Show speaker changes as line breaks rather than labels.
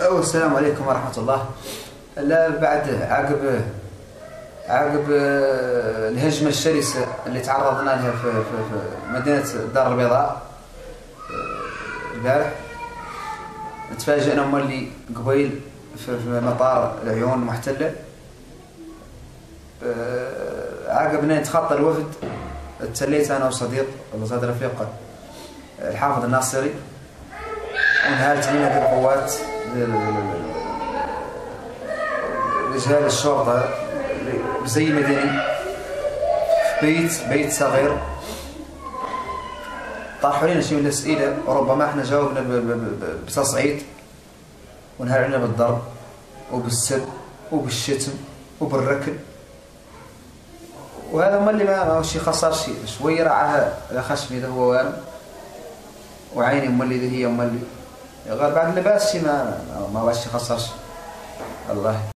السلام عليكم ورحمة الله. لا بعد عقب الهجمة الشرسة اللي تعرضنا لها في مدينة الدار البيضاء البارح، تفاجئنا مولي قبيل في مطار العيون المحتلة. عقبنا نتخطى الوفد، تسليت انا وصديق الوزير رفيق الحافظ الناصري، وانهالت علينا بالقوات رجال الشرطة بزي مدني في بيت صغير. طرحوا لنا شيء من الأسئلة وربما احنا جاوبنا بتصعيد، وانهال علينا بالضرب وبالسب وبالشتم وبالركل. وهذا ما اللي ما شي خسر شويه رعاها خشمي ذا هو والو، وعيني مولي ذا هي مولي غير بعد لباس شي ما باش خسر الله.